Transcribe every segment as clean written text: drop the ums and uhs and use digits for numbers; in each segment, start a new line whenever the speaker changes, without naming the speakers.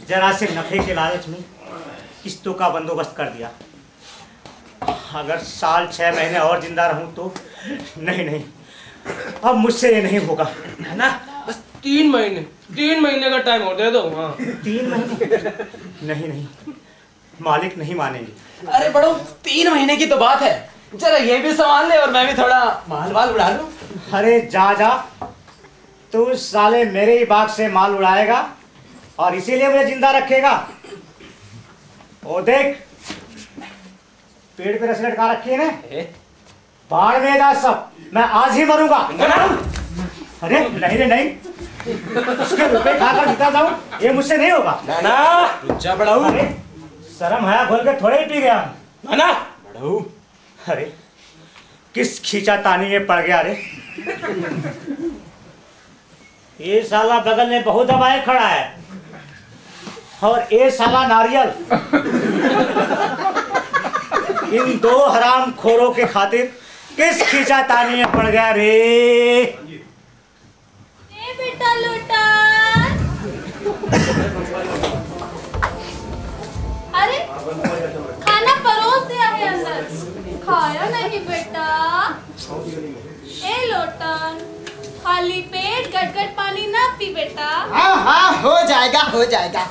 जरा से नफे के लालच में किस्तों का बंदोबस्त कर दिया। अगर साल 6 महीने और जिंदा रहूं तो नहीं, अब मुझसे ये नहीं होगा,
है ना? बस 3 महीने का टाइम और दे दो। हाँ
3 महीने? नहीं, मालिक नहीं मानेंगे।
अरे बड़ो, 3 महीने की तो बात है, जरा ये भी संभाल ले और मैं भी थोड़ा माल उड़ा लूं।
अरे जा, तू साले मेरे ही बाग से माल उड़ाएगा और इसीलिए मुझे जिंदा रखेगा। ओ देख, पेड़ पे रस्सी लटका रखी है ना, बाढ़ में जा सब, मैं आज ही मरूंगा। अरे नहीं, उसके रुपए खाकर जीता जाऊं, ये मुझसे नहीं होगा।
ना बड़ाऊ,
अरे शर्म है, घोल के थोड़े ही पी गया।
ना बड़ाऊ,
अरे किस खींचा तानी में पड़ गया रे। ये साला बगल में बहुत दबाए खड़ा है और ये साला नारियल। इन 2 हराम खोरों के खातिर किस खींचा तानी में पड़ गया रे।
ए बेटा लोटा, अरे खाना परोस दिया है अंदर, खाया नहीं बेटा। ए लोटन, खाली पेट गटगट पानी ना पी बेटा।
हाँ हो जाएगा
हो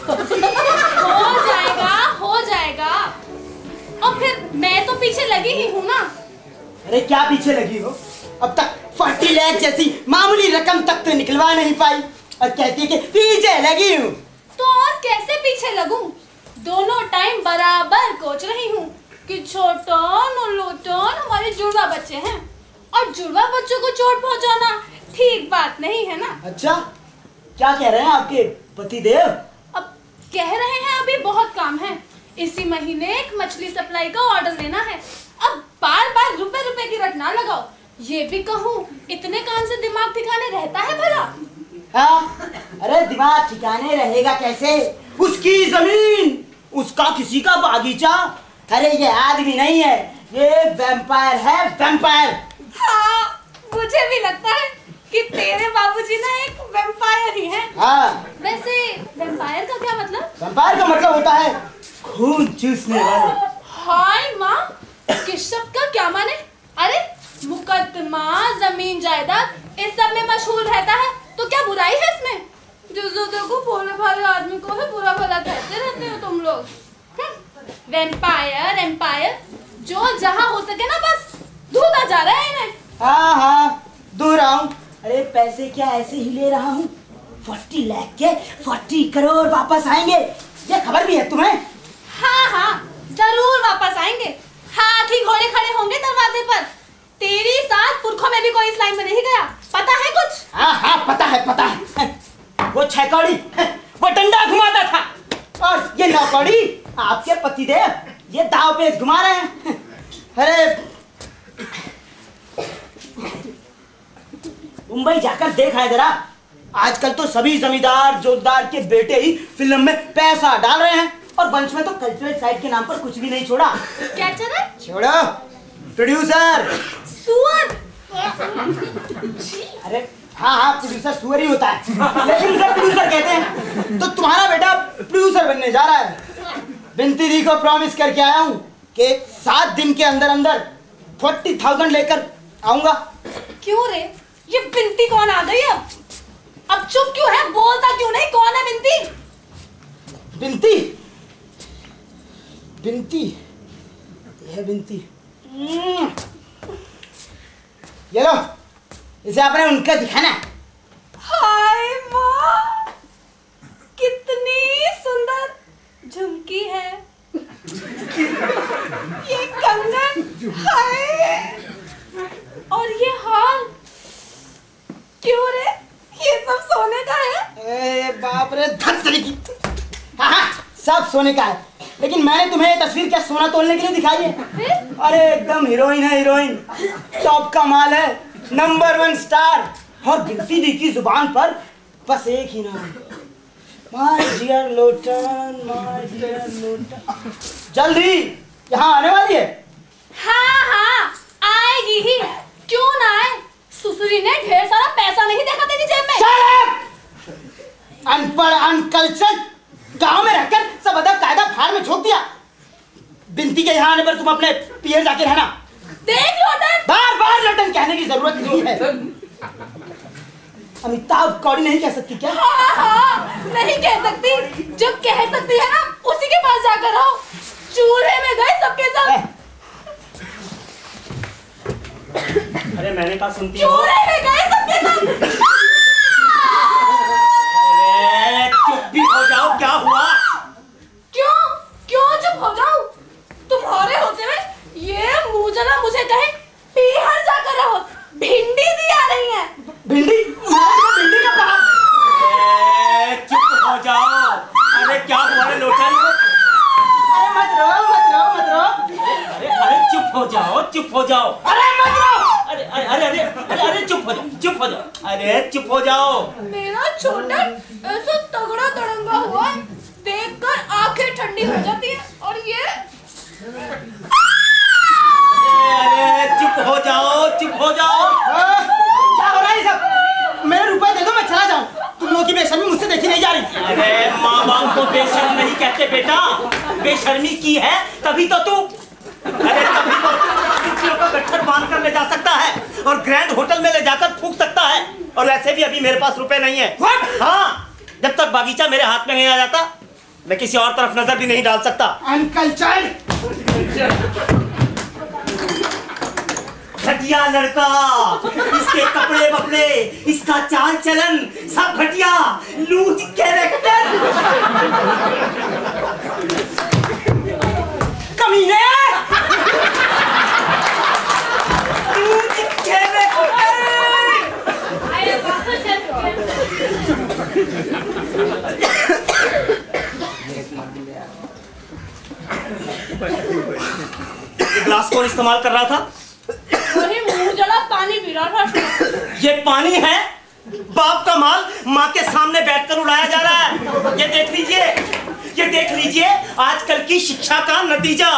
जाएगा। और फिर मैं तो पीछे लगी ही हूँ ना।
अरे क्या पीछे लगी हो? अब तक 40 लाख जैसी मामूली रकम तक तो निकलवा नहीं पाई और कहती है कि पीछे लगी हूँ।
तो और कैसे पीछे लगूं? दोनों टाइम बराबर कोच रही हूँ कि छोटन और लोटन हमारे जुड़वा बच्चे हैं और जुड़वा बच्चों को चोट पहुँचाना ठीक बात नहीं है ना।
अच्छा, क्या कह रहे हैं आपके पतिदेव?
अब कह रहे हैं अभी बहुत काम है, इसी महीने एक मछली सप्लाई का ऑर्डर लेना है। अब बार रुपए की रट ना लगाओ। ये भी कहूँ, इतने काम से दिमाग ठिकाने रहता है भला?
हाँ, अरे दिमाग ठिकाने रहेगा कैसे? उसकी जमीन, उसका किसी का बागीचा। अरे ये आदमी नहीं है, ये वैम्पायर है, वैम्पायर।
हाँ, मुझे भी लगता है कि तेरे बाबूजी ना एक वैम्पायर ही हैं।
हाँ।
वैसे वैम्पायर का क्या मतलब?
वैम्पायर का मतलब होता है खून चूसने वाले।
हाय माँ, किस शब्द का क्या माने? अरे मुकदमा, जमीन जायदाद इस सब में मशहूर रहता है, तो क्या बुराई है इसमें? जो देखो भोले भाले आदमी को है बुरा भला कहते रहते हो तुम लोग। वैम्पायर एम्पायर, जो जहाँ हो सके ना बस धूता जा रहा है इन्हें।
हाँ, दूर रहा हूँ। अरे पैसे क्या ऐसे ही ले रहा हूँ? 40 लाख के 40 करोड़ वापस आएंगे, ये खबर भी है तुम्हें?
हाँ, जरूर वापस आएंगे। हाथी घोड़े खड़े होंगे दरवाजे पर। तेरी साथ पुरखों में भी कोई इस लाइन में नहीं गया, पता है कुछ?
हाँ, पता है। वो 6 कौड़ी, वो डंडा घुमाता था और ये 9 कौड़ी आपके पतिदेव ये दाव पेच घुमा रहे हैं। अरे मुंबई जाकर देखा है जरा, आजकल तो सभी जमींदार जोतदार के बेटे ही फिल्म में पैसा डाल रहे हैं और वंश में तो कल्चरल साइड के नाम पर कुछ भी नहीं छोड़ा।
क्या चला?
छोड़ो, प्रोड्यूसर
सुअर।
अरे हाँ, प्रोड्यूसर सुअर ही होता है, लेकिन उसे प्रोड्यूसर कहते हैं। तो तुम्हारा बेटा प्रोड्यूसर बनने जा रहा है। बिनती दी को प्रॉमिस करके आया हूँ कि 7 दिन के अंदर 40,000 लेकर आऊंगा।
क्यों रे, ये बिनती कौन आ गई? अब चुप क्यों है? बोलता क्यों नहीं? कौन है बिनती?
बिनती यह बिनती। ये लो, इसे आपने उनका दिखाना।
हाय माँ, कितनी सुंदर झुमकी है ये कंगन, हाय, और ये हार क्यों रे? ये सब सोने का है?
बाप रे, धत्तरी की। हाँ, सब सोने का है, लेकिन मैंने तुम्हें ये तस्वीर क्या सोना तोलने के लिए दिखाई है? अरे एकदम हीरोइन है, हीरोइन, टॉप का माल है, नंबर 1 स्टार। और बिनती दी की जुबान पर बस एक ही नाम, my dear Lotan, my dear Lotan. जल्दी यहाँ आने वाली है।
हाँ, आएगी ही, क्यों ना आए? सुसुरी ने ढेर सारा पैसा नहीं देखा तेरी जेब में।
अनपढ़, अनकल्चर्ड, गांव में रहकर सब अदब कायदा फाड़ में झोंक दिया। बिनती के यहाँ आने पर तुम अपने पियर जाके रहना।
देख लोटन,
बार बार लोटन कहने की जरूरत नहीं है। अमिताभ कौड़ी नहीं कह सकती क्या?
हाँ, नहीं कह सकती। जो कह सकती है ना, उसी के पास जाकर रहो। चूल्हे में गए सबके सब।
अरे मैंने कहा सुनती हो?
चूल्हे में गए सबके सब।
अरे चुप भी हो जाओ, क्या हुआ?
क्यों चुप हो जाऊं? तुम्हारे होते हुए ये मुझे मुझे कहे पीहर जाकर रहो। भिंडी दी आ रही है।
भिंडी? भिंडी का कहा?
चुप हो जाओ। अरे क्या हुआ रे लोटन?
अरे मत रो।
अरे चुप हो जाओ।
अरे मत रो।
अरे चुप हो जाओ। अरे चुप हो जाओ।
मेरा छोटा ऐसा तगड़ा तड़ंगा हुआ देखकर आंखें ठंडी हो जाती है। और ये
अरे चुप हो जाओ।
क्या हो रहा है सब? मेरे रुपए दे दो, मैं चला जाऊं। तुम लोगों की बेशर्मी मुझसे देखी नहीं जा रही।
अरे माँ बाप को बेशर्म नहीं कहते बेटा, बेशर्मी की है तभी तो तू कुर्सियों का गट्ठर बांध कर ले जा सकता है और ग्रैंड होटल में ले जाकर फूंक सकता है। और वैसे भी अभी मेरे पास रुपए नहीं है। हाँ, जब तक बागीचा मेरे हाथ में नहीं आ जाता मैं किसी और तरफ नजर भी नहीं डाल सकता।
अनकल्चर्ड
घटिया लड़का, इसके कपड़े वपड़े, इसका चाल चलन सब घटिया, लूज कैरेक्टर।
कमीने!
Loose character. ये ग्लास कौन इस्तेमाल कर रहा था?
अरे मुंह जला पानी पी रहा था।
ये पानी है? बाप का माल माँ के सामने बैठकर उड़ाया जा रहा है। ये देख लीजिए आजकल की शिक्षा का नतीजा।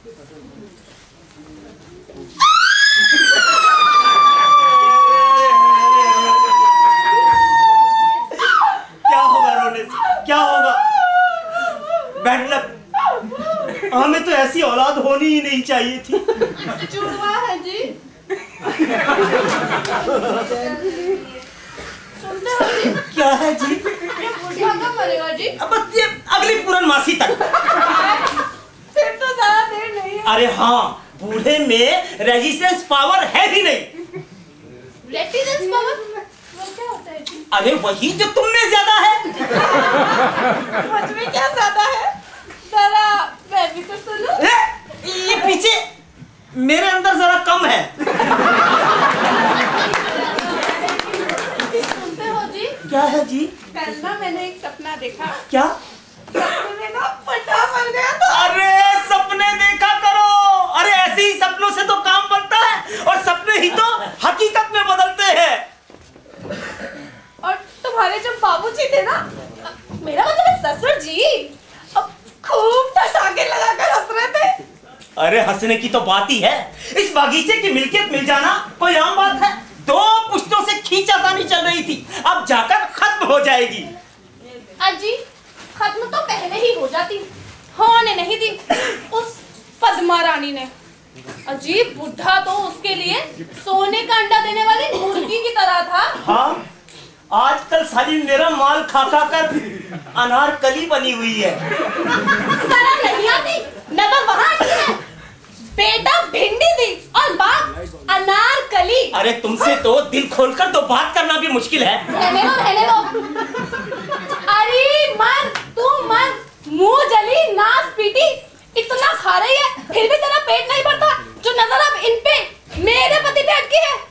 क्या होगा रोने से? क्या होगा? Bad luck. हमें तो ऐसी औलाद होनी ही नहीं चाहिए थी।
जुड़वा है जी। सुनते हो जी?
क्या है जी?
ये बुढ़िया कब मरेगा जी?
बस ये अगली पूर्णमासी तक।
फिर तो ज्यादा देर नहीं है।
अरे हाँ, बूढ़े में रेजिस्टेंस पावर है ही नहीं।
रेजिस्टेंस पावर वो क्या होता है जी?
अरे वही जो तुम में ज्यादा है।
मुझ में क्या ज्यादा है? जरा मैं भी तो सुनूं।
ये पीछे मेरे अंदर जरा कम है।
सुनते हो जी?
क्या है जी?
कल ना मैंने एक सपना देखा।
क्या?
सपने में ना फटा बन गया था।
अरे सपने देखा करो। अरे ऐसे ही सपनों से तो काम बनता है और सपने ही तो हकीकत में बदलते हैं।
और तुम्हारे जब बाबूजी थे ना, मेरा मतलब ससुर जी, अब खूब ठठाके लगाकर हंस रहे थे।
अरे हंसने की तो बात ही है। इस बागीचे की मिल्कियत मिल जाना कोई आम बात है। 2 पुश्तों से खींचातानी चल रही थी, अब जाकर खत्म हो जाएगी।
अजी खत्म तो पहले ही हो जाती, होने नहीं दी उस पद्मा रानी ने। अजीब बुढ़ा तो उसके लिए सोने का अंडा देने वाली मुर्गी की तरह था।
हाँ, आजकल साली मेरा माल खा खा कर अनारकली बनी हुई है।
शर्म नहीं आती? नजर वहाँ आती है। बेटा भिंडी दी और बाप अनारकली।
अरे तुमसे तो दिल खोलकर तो बात करना भी मुश्किल है।
रहने दो। अरे मर तू मर, मुंह जली नास पीटी, इतना खा रही है फिर भी तेरा पेट नहीं भरता। जो नजर अब इन पे मेरे पति पे अटकी है।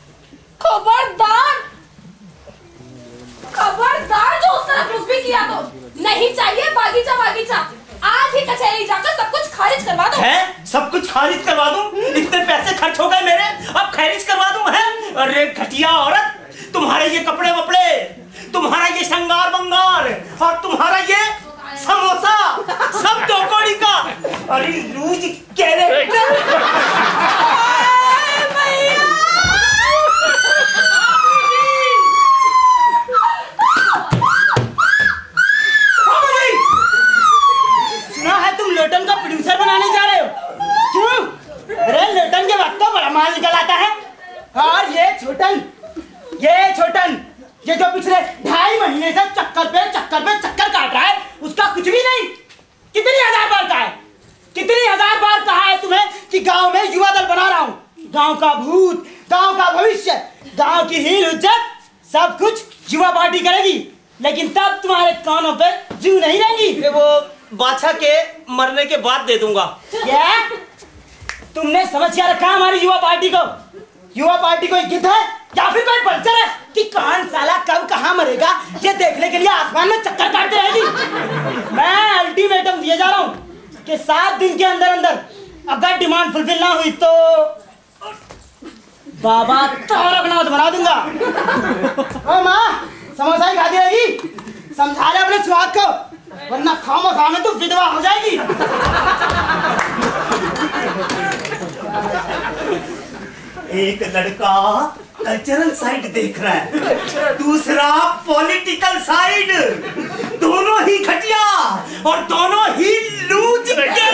खबरदार जो उस तरह कुछ भी किया तो नहीं चाहिए। बागीचा आज ही कचहरी जाकर सब कुछ खारिज करवा दो।
है? सब कुछ खारिज करवा दूं? इतने पैसे खर्च हो गए मेरे, अब खारिज करवा दूं? है? अरे घटिया औरत, तुम्हारे ये कपड़े वपड़े, तुम्हारा ये श्रृंगार बंगार और तुम्हारा ये समोसा सब दो कौड़ी का। अरे लूज कैरेक्टर।
गांव का भूत, गांव का भविष्य, गांव की हील इज्जत सब कुछ युवा पार्टी करेगी। लेकिन तब तुम्हारे कानों पे जू नहीं रहेंगी।
वो बादशाह के मरने के बाद दे दूंगा।
क्या तुमने समझ क्या रखा हमारी युवा पार्टी को? युवा पार्टी कोई गिद्ध है या फिर कोई पंचर है कि कौन साला कब कहां मरेगा ये देखने के लिए आसमान में चक्कर काटते रहेगी। मैं अल्टीमेटम दिए जा रहा हूं कि 7 दिन के अंदर अंदर अगर डिमांड फुलफिल ना हुई तो बाबा तारकनाथ बना दूंगा। ओ माँ, समोसा ही खाती रहेगी? समझा ले अपने स्वाद को, वरना खामा खामे तो विधवा हो जाएगी।
एक लड़का कल्चरल साइड देख रहा है, दूसरा पॉलिटिकल साइड। दोनों ही घटिया और दोनों ही लूज।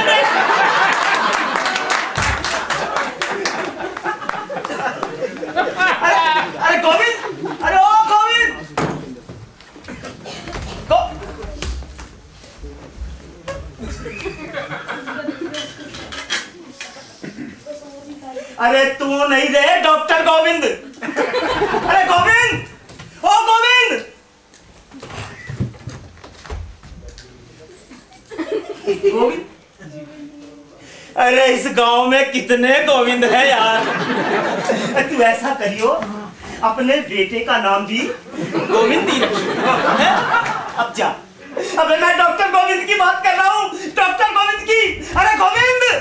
अरे गोविंद, अरे ओ गोविंद, अरे तू नहीं रे डॉक्टर गोविंद। अरे गोविंद, ओ गोविंद, गोविंद। अरे इस गांव में कितने गोविंद है यार। तू ऐसा करियो, अपने बेटे का नाम भी गोविंद ही रखियो। अब जा। अबे मैं डॉक्टर गोविंद की बात कर रहा हूँ, डॉक्टर गोविंद की। अरे गोविंद,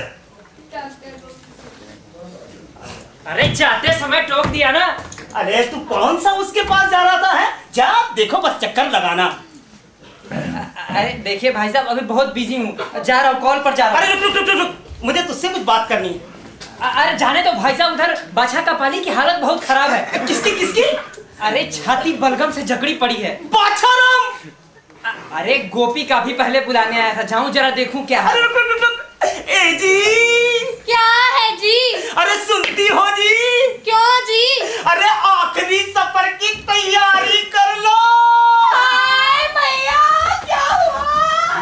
अरे जाते समय टोक दिया ना।
अरे तू कौन सा उसके पास जा रहा था? है जा, देखो बस चक्कर लगाना।
अरे देखिए भाई साहब, अभी बहुत बिजी हूँ, जा रहा हूँ, कॉल पर जा रहा हूँ।
अरे रुक रुक रुक रुक, मुझे तुझसे कुछ बात करनी है।
अरे जाने तो भाई साहब, उधर बादशाह का पाली की हालत बहुत खराब है।
किसकी किसकी?
अरे छाती बलगम से जकड़ी पड़ी है।
बादशाह राम?
अरे गोपी काफी पहले बुलाने आया था, जाऊं जरा देखूं क्या है।
अरे रुक रुक रुक, ए जी।
क्या है जी?
अरे सुनती हो जी?
क्यों जी?
अरे आखिरी सफर की तैयारी कर लो।
हाय भैया, क्या हुआ?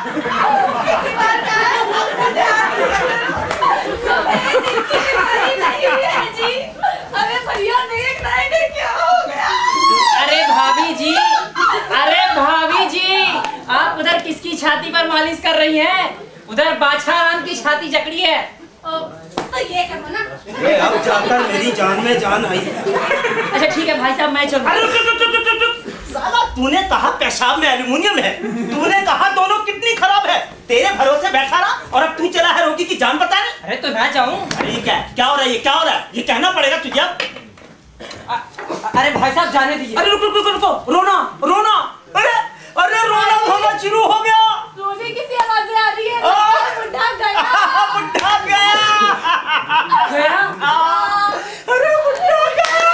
नहीं है जी। अरे भैया देख रहे थे, क्या हो गया?
अरे भाभी जी, अरे भाभी जी, आप उधर किसकी छाती पर मालिश कर रही हैं? उधर बादशाह राम की छाती जकड़ी है।
तो ये करो ना।
अब जाकर मेरी जान में जान आई।
अच्छा ठीक है भाई साहब, मैं चलूं।
अरे रुक रुक रुक रुक रुक, साला तूने कहा पेशाब में एल्युमिनियम है, तूने कहा दोनों कितनी खराब है। तेरे भरोसे बैठा रहा और अब तू चला है रोगी की जान बताने।
अरे तो मैं जाऊं?
अरे ये क्या हो रहा है? ये क्या हो रहा है? ये कहना पड़ेगा तुझे अब।
अरे भाई साहब जाने दीजिए।
अरे रुक रुक रुक रुको, रोना रोना। अरे अरे रोना धोना शुरू हो गया।
रोने की सी आवाजें आ रही है। बुढ़ा गया।
बुढ़ा गया।
गया?
अरे बुढ़ा गया।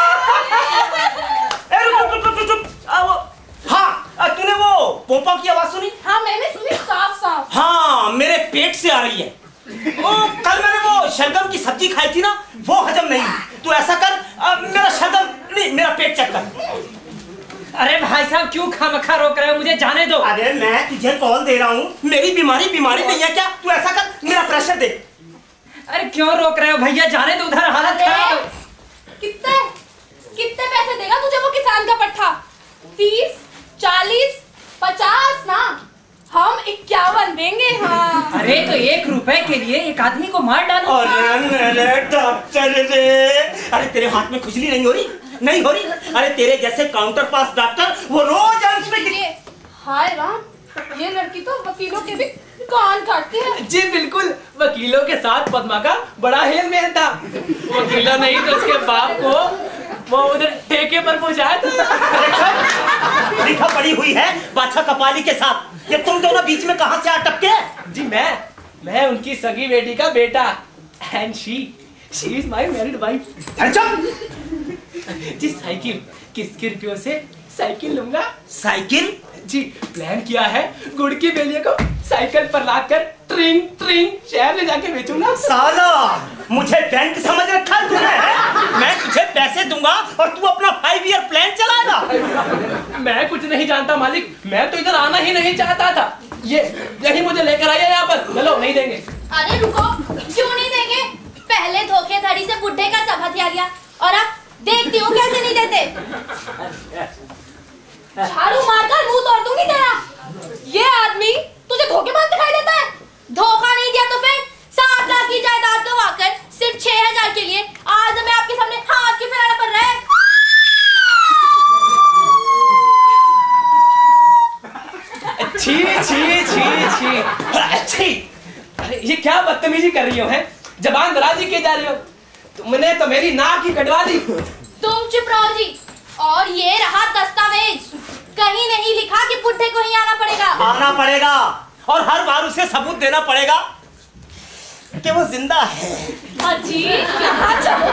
अरे रुक रुक रुक रुक। हाँ, तूने वो पोपा की आवाज सुनी?
हाँ मैंने सुनी, साफ साफ।
हाँ, मेरे पेट से आ रही है। ओ, कल मैंने वो शलगम की सब्जी खाई थी ना, वो हजम नहीं। तू ऐसा कर, मेरा शलगम नहीं, मेरा पेट चेक कर।
अरे भाई साहब क्यों खामखा रोक रहे हो, मुझे जाने दो।
अरे मैं तुझे कॉल दे रहा हूँ, मेरी बीमारी नहीं है क्या? तू ऐसा कर, मेरा प्रेशर दे।
अरे क्यों रोक रहे हो भैया, जाने दो, उधर हालत खराब है।
कितने कितने पैसे देगा तुझे वो किसान का पट्टा? 30, 40, 50 ना, हम 51 देंगे। हाँ।
अरे तो 1 रुपए के लिए एक आदमी को मार डालो।
अरे मेरे डॉक्टर रे, अरे तेरे हाथ में खुजली नहीं हो रही? नहीं हो रही? अरे तेरे जैसे काउंटर पास डॉक्टर वो रोज अंश में।
हाय राम, ये लड़की तो वकीलों के भी कान काटती है।
जी बिल्कुल, वकीलों के साथ पद्मा का बड़ा हेल मेल था। वकीलों नहीं तो उसके बाप को वो उधर ठेके पर पहुंचाया था।
लिखा पड़ी हुई है बादशाह कपाली के साथ। ये तुम दोनों बीच में कहां से आ टपके?
जी मैं उनकी सगी बेटी का बेटा, and she is my married wife.
अरे चुप।
जी साइकिल किसके रुपयों से साइकिल लूंगा।
साइकिल?
जी प्लान किया है, गुड़ की बेलिया को साइकिल पर लाकर ट्रिंग ट्रिंग शहर ले जाके बेचूंगा।
साला मुझे बैंक समझ रखा है तूने? मैं तुझे पैसे दूंगा और तू अपना 5 ईयर प्लान चलाएगा।
मैं कुछ नहीं जानता मालिक, मैं तो इधर आना ही नहीं चाहता था। यही मुझे लेकर आया यहाँ पर। चलो नहीं देंगे।
अरे रुको, क्यों नहीं देंगे? पहले धोखेधड़ी से बुढ़े का सब हथियार लिया और अब देखती हूँ कैसे नहीं देते। झाड़ू मारकर मुंह तोड़ दूंगी तेरा। ये आदमी तुझे धोखेबाज दिखाई देता है? धोखा नहीं दिया तो फिर 7 लाख की जायदाद गवाकर सिर्फ 6000 के लिए आज मैं आपके सामने हाथ की फैलाना पड़ रहा है।
छी छी छी छी छी। अरे ये क्या बदतमीजी कर रही हो हैं? जबान दराजी किए जा रही हो। तुमने तो मेरी नाक ही कटवा दी।
तुम चुप रहो जी। और ये रहा दस्तावेज, कहीं नहीं लिखा कि बुढ़े को ही आना पड़ेगा।
आना पड़ेगा और हर बार उसे सबूत देना पड़ेगा कि वो जिंदा है।
अजी कहाँ चलो?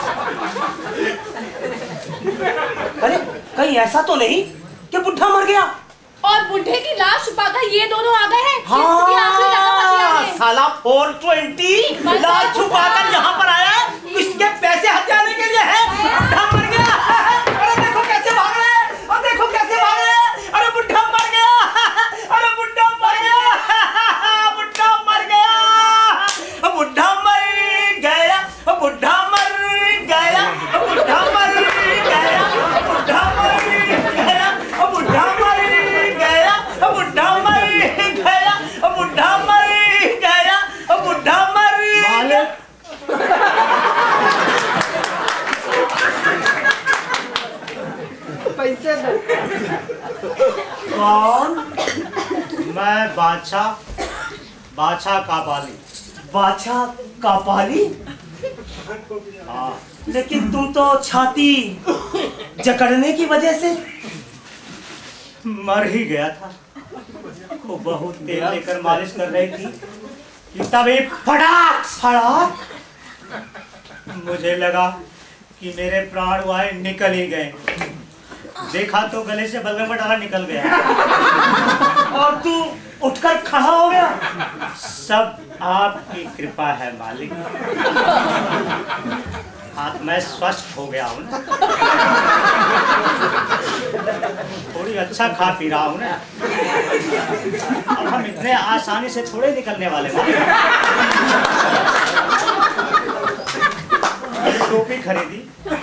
अरे कहीं ऐसा तो नहीं कि बुढ़ा मर गया
और बुढ़े की लाश छुपाकर ये दोनों आ गए हैं।
हाँ, साला 420 लाश छुपाकर यहाँ पर आया है, इसके पैसे हथियाने के लिए है। बुढ़ा मर गया। अरे देखो कैसे भाग रहे हैं, और देखो कैसे भाग रहे हैं। अरे बुढ़ा मर गया, अरे बुढ़ा मर गया, बुढ़ा मर गया, बुढ़ा मर गया, बुढ़ा मर गया, बुढ़ा मर गया, बुढ़ा मर गया, बुढ़ा मर गया, बुढ़ा मर गया, बुढ़ा मर गया, बुढ़ा मर गया।
पैसे दो।
कौन? मैं बादशाह, बादशाह का पाली।
बादशाह का पाली?
हाँ,
लेकिन तुम तो छाती जकड़ने की वजह से
मर ही गया था। वो बहुत तेल लेकर मालिश कर रही थी कि तभी फटाक फटाक मुझे लगा कि मेरे प्राण वायु निकल ही गए। देखा तो गले से बलगम डाला निकल गया
और तू उठकर खड़ा हो गया।
सब आपकी कृपा है मालिक। हाँ, मैं स्वस्थ हो गया हूँ ना। थोड़ी अच्छा खा पी रहा हूँ ना। अब हम इतने आसानी से थोड़े निकलने वाले हैं। टोपी खरीदी,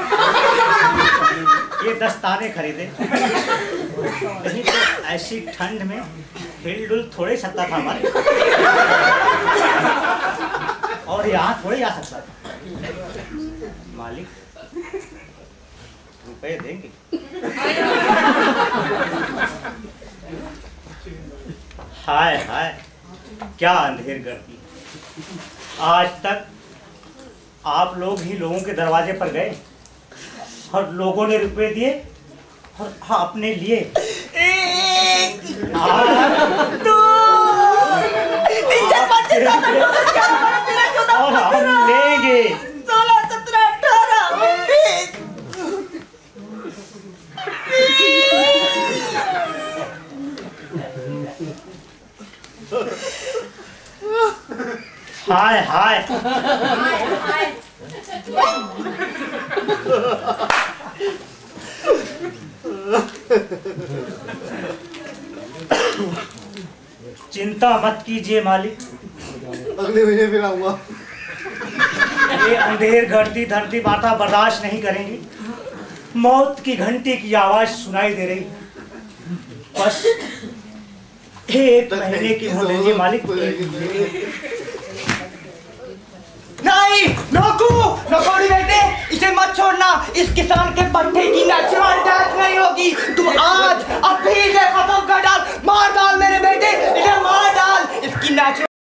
ये दस्ताने खरीदे, नहीं तो ऐसी ठंड में हिलडुल थोड़े सकता था हमारे। और यहाँ थोड़े आ सकता था। मालिक रुपए देंगे? हाय हाय, क्या अंधेर करती। आज तक आप लोग ही लोगों के दरवाजे पर गए और लोगों ने रुपए दिए और हाँ अपने लिए। और हम लेंगे
16, 17, 18, 19।
हाय हाय, चिंता मत कीजिए मालिक,
अगले महीने फिर आऊंगा।
ये अंधेर घड़ती धरती माता बर्दाश्त नहीं करेंगी। मौत की घंटी की आवाज सुनाई दे रही। बस 1 महीने की मोहलत दीजिए मालिक।
नहीं, नौकू, नौकरी बेटे, इसे मत छोड़ना। इस किसान के पट्टे की नेचुरल डेथ नहीं होगी। तू